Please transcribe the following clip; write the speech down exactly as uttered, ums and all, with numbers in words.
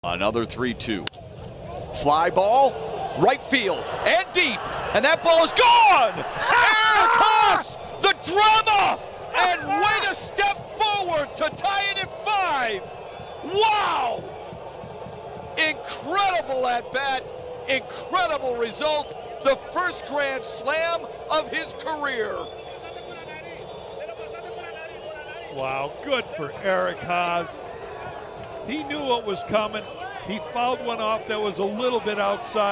Another three two. Fly ball, right field, and deep. And that ball is gone! Eric Haase, the drama! And way to step forward to tie it at five! Wow! Incredible at bat, incredible result. The first grand slam of his career. Wow, good for Eric Haase. He knew what was coming. He fouled one off that was a little bit outside.